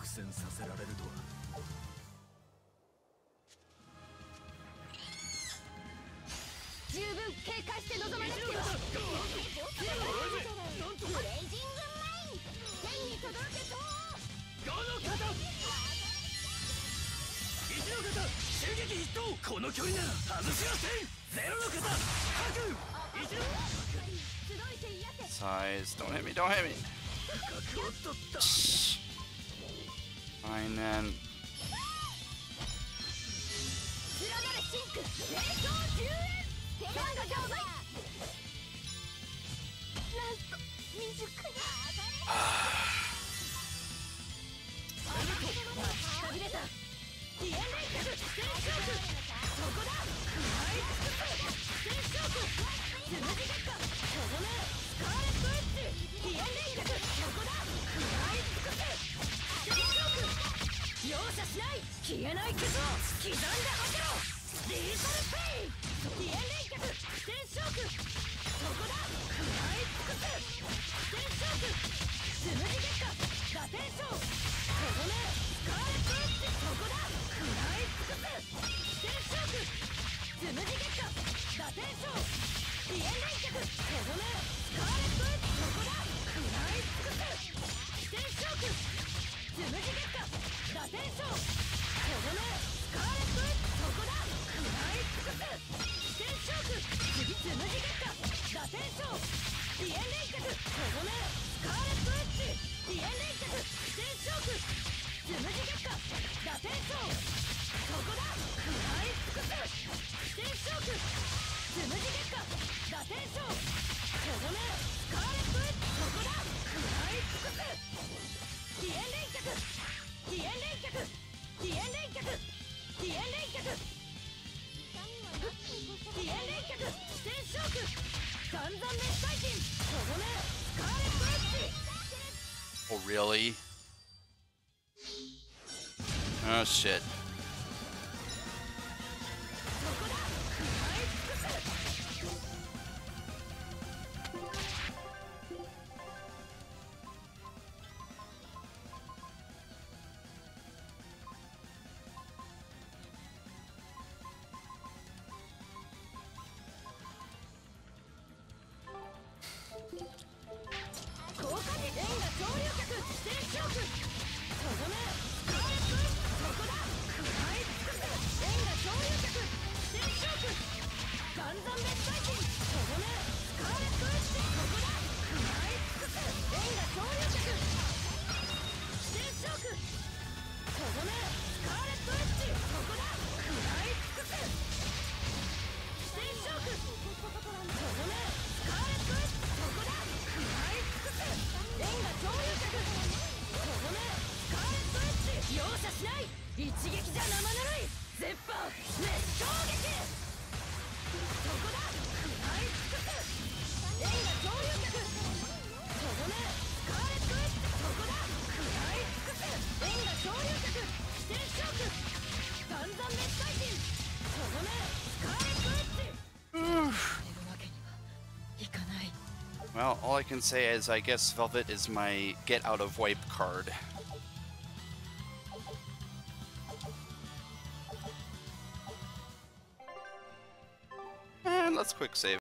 戦させられるとは。 十分警戒して臨まなくては。なんとブレイジングマイン天に届けとガの型一の型襲撃筆頭この距離なら外しませんゼロの型白一の集いて癒せ Size. Don't hit me. Don't hit me. 角を取った Fine then. 連なるシンク冷凍10円天が上売なんと未熟なくたびれたディエンレイ客戦勝負そこだ食らい尽くす戦勝負つむじ月下とどめスカーレットエッジディエンレイ客そこだ食らい尽くす戦勝負容赦しない消えない傷を刻んで吐けろリーサルペインディエンレイ客戦勝負そこだ食らい尽くす戦勝負つむじ月下打天将とどめスカーレットエッジそこだ食らい尽くす戦勝負つむじ月下打天将ディエンレイ客とどめスカーレットエッジそこだ食らい尽くす戦勝負つむじ月下打天将とどめスカーレットエッジそこだ食らい尽くす戦勝負次つむじ月下打天将ディエンレイ客とどめスカーレットエッジディエンレイ客戦勝負つむじ月下打天将そこだ食らい尽くす戦勝負つむじ月下打天将とどめスカーレットエッジそこだ食らい尽くすディエンレイ客ディエンレイ客ディエンレイ客ディエンレイ客ディエンレイ客戦勝負残残滅最人とどめスカーレットエッジ Oh, really? Oh, shit. そこだ食らい尽くす効果時レンガ上流客戦勝負とどめスカーレットエッジそこだ食らい尽くすレンガ上流客戦勝負残残滅最人とどめスカーレットエッジそこだ食らい尽くすレンガ上流客戦勝負とどめスカーレットエッジそこだ食らい尽くす戦勝負とどめスカーレットエッジそこだ食らい尽くすレンガ上流客とどめスカーレットエッジ容赦しない一撃じゃ生ぬるい絶版熱衝撃そこだ食らい尽くすレンガ上流客とどめスカーレットエッジそこだ食らい尽くすレンガ上流客戦勝負残残滅最人とどめスカーレットエッジ Well, all I can say is I guess Velvet is my get out of wipe card. And let's quick save.